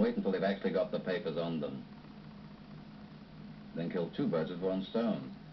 wait until they've actually got the papers on them. Then kill two birds with one stone.